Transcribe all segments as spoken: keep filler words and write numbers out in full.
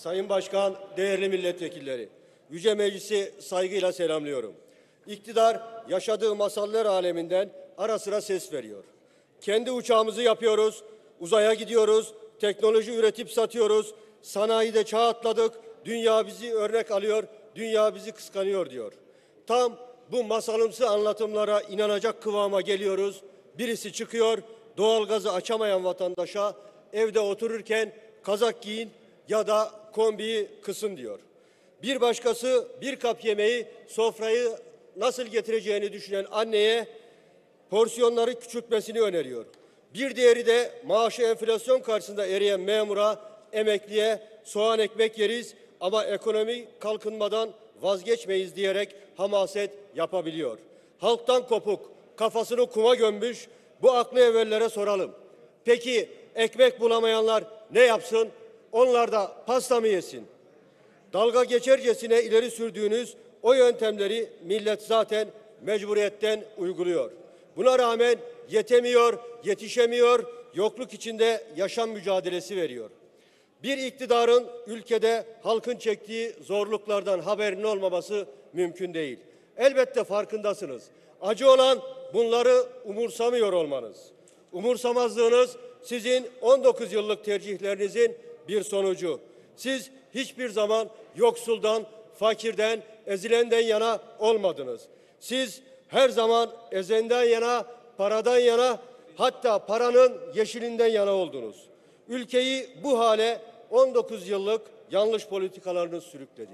Sayın Başkan, değerli milletvekilleri, Yüce Meclisi saygıyla selamlıyorum. İktidar yaşadığı masallar aleminden ara sıra ses veriyor. Kendi uçağımızı yapıyoruz, uzaya gidiyoruz, teknoloji üretip satıyoruz, sanayide çağ atladık, dünya bizi örnek alıyor, dünya bizi kıskanıyor diyor. Tam bu masalımsı anlatımlara inanacak kıvama geliyoruz. Birisi çıkıyor, doğalgazı açamayan vatandaşa evde otururken kazak giyin ya da kombiyi kısın diyor. Bir başkası bir kap yemeği sofrayı nasıl getireceğini düşünen anneye porsiyonları küçültmesini öneriyor. Bir diğeri de maaşı enflasyon karşısında eriyen memura, emekliye soğan ekmek yeriz ama ekonomi kalkınmadan vazgeçmeyiz diyerek hamaset yapabiliyor. Halktan kopuk, kafasını kuma gömmüş bu aklı evvellere soralım. Peki ekmek bulamayanlar ne yapsın? Onlar da pasta mı yesin? Dalga geçercesine ileri sürdüğünüz o yöntemleri millet zaten mecburiyetten uyguluyor. Buna rağmen yetemiyor, yetişemiyor, yokluk içinde yaşam mücadelesi veriyor. Bir iktidarın ülkede halkın çektiği zorluklardan haberinin olmaması mümkün değil. Elbette farkındasınız. Acı olan bunları umursamıyor olmanız. Umursamazlığınız sizin on dokuz yıllık tercihlerinizin bir sonucu. Siz hiçbir zaman yoksuldan, fakirden, ezilenden yana olmadınız. Siz her zaman ezenden yana, paradan yana, hatta paranın yeşilinden yana oldunuz. Ülkeyi bu hale on dokuz yıllık yanlış politikalarınız sürükledi.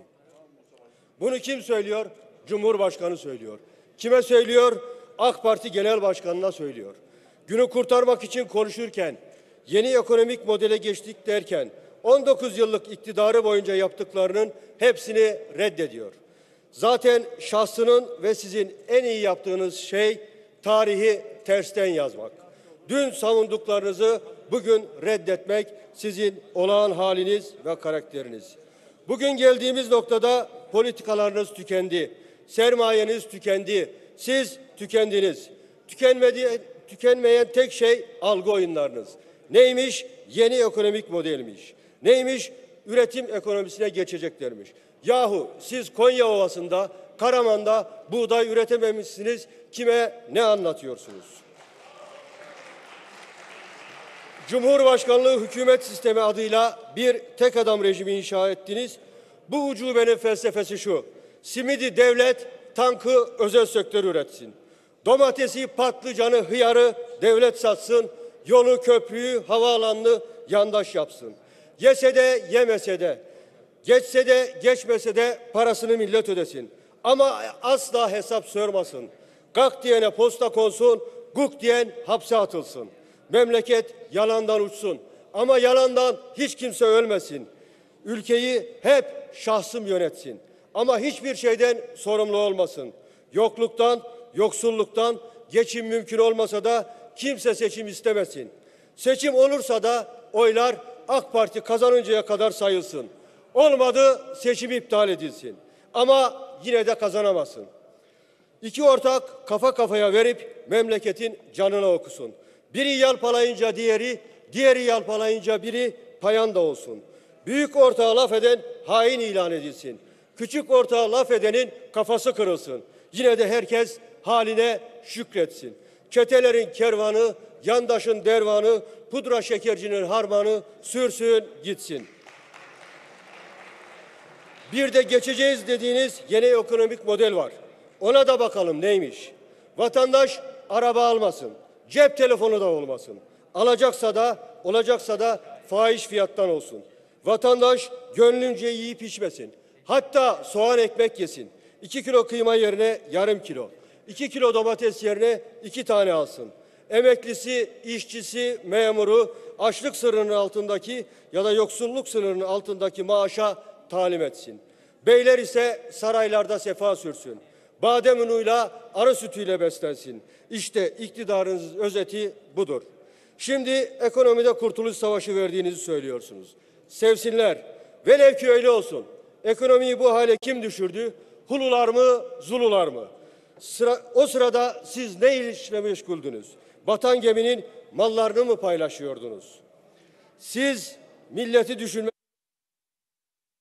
Bunu kim söylüyor? Cumhurbaşkanı söylüyor. Kime söylüyor? AK Parti Genel Başkanı'na söylüyor. Günü kurtarmak için konuşurken, yeni ekonomik modele geçtik derken, on dokuz yıllık iktidarı boyunca yaptıklarının hepsini reddediyor. Zaten şahsının ve sizin en iyi yaptığınız şey tarihi tersten yazmak. Dün savunduklarınızı bugün reddetmek sizin olağan haliniz ve karakteriniz. Bugün geldiğimiz noktada politikalarınız tükendi. Sermayeniz tükendi. Siz tükendiniz. Tükenmedi, tükenmeyen tek şey algı oyunlarınız. Neymiş? Yeni ekonomik modelmiş. Neymiş? Üretim ekonomisine geçeceklermiş. Yahu siz Konya Ovası'nda, Karaman'da buğday üretememişsiniz. Kime ne anlatıyorsunuz? Cumhurbaşkanlığı hükümet sistemi adıyla bir tek adam rejimi inşa ettiniz. Bu ucubenin felsefesi şu: simidi devlet, tankı özel sektör üretsin. Domatesi, patlıcanı, hıyarı devlet satsın. Yolu, köprüyü, havaalanını yandaş yapsın. Yese de yemese de, geçse de geçmese de parasını millet ödesin. Ama asla hesap sormasın. Gak diyene posta konsun, guk diyen hapse atılsın. Memleket yalandan uçsun. Ama yalandan hiç kimse ölmesin. Ülkeyi hep şahsım yönetsin. Ama hiçbir şeyden sorumlu olmasın. Yokluktan, yoksulluktan geçim mümkün olmasa da kimse seçim istemesin. Seçim olursa da oylar AK Parti kazanıncaya kadar sayılsın. Olmadı seçim iptal edilsin. Ama yine de kazanamasın. İki ortak kafa kafaya verip memleketin canına okusun. Biri yalpalayınca diğeri, diğeri yalpalayınca biri payanda olsun. Büyük ortağa laf eden hain ilan edilsin. Küçük ortağa laf edenin kafası kırılsın. Yine de herkes haline şükretsin. Çetelerin kervanı, yandaşın dervanı, pudra şekercinin harmanı sürsün gitsin. Bir de geçeceğiz dediğiniz yeni ekonomik model var. Ona da bakalım neymiş? Vatandaş araba almasın, cep telefonu da olmasın. Alacaksa da, olacaksa da fahiş fiyattan olsun. Vatandaş gönlünce yiyip içmesin. Hatta soğan ekmek yesin. İki kilo kıyma yerine yarım kilo. İki kilo domates yerine iki tane alsın. Emeklisi, işçisi, memuru açlık sınırının altındaki ya da yoksulluk sınırının altındaki maaşa talim etsin. Beyler ise saraylarda sefa sürsün. Badem unuyla, arı sütüyle beslensin. İşte iktidarınızın özeti budur. Şimdi ekonomide kurtuluş savaşı verdiğinizi söylüyorsunuz. Sevsinler. Velev ki öyle olsun. Ekonomiyi bu hale kim düşürdü? Hulular mı, Zulular mı? Sıra, o sırada siz ne işle meşguldünüz? Batan geminin mallarını mı paylaşıyordunuz? Siz milleti düşünme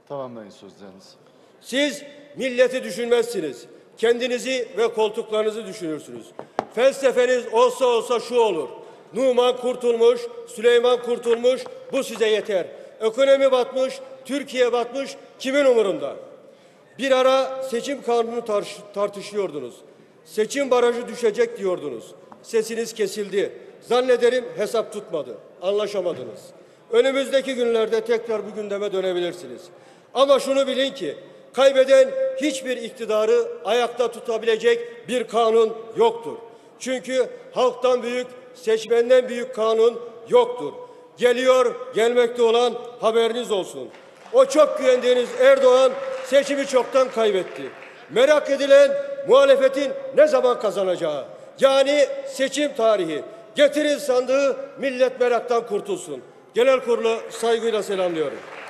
Tamamlayın sözlerinizi. Siz milleti düşünmezsiniz. Kendinizi ve koltuklarınızı düşünürsünüz. Felsefeniz olsa olsa şu olur: Numan kurtulmuş, Süleyman kurtulmuş, bu size yeter. Ekonomi batmış, Türkiye batmış, kimin umurunda? Bir ara seçim kanunu tar- tartışıyordunuz. Seçim barajı düşecek diyordunuz. Sesiniz kesildi. Zannederim hesap tutmadı. Anlaşamadınız. Önümüzdeki günlerde tekrar bu gündeme dönebilirsiniz. Ama şunu bilin ki kaybeden hiçbir iktidarı ayakta tutabilecek bir kanun yoktur. Çünkü halktan büyük, seçmenden büyük kanun yoktur. Geliyor, gelmekte olan haberiniz olsun. O çok güvendiğiniz Erdoğan seçimi çoktan kaybetti. Merak edilen muhalefetin ne zaman kazanacağı, yani seçim tarihi. Getirin sandığı, millet meraktan kurtulsun. Genel kurulu saygıyla selamlıyorum.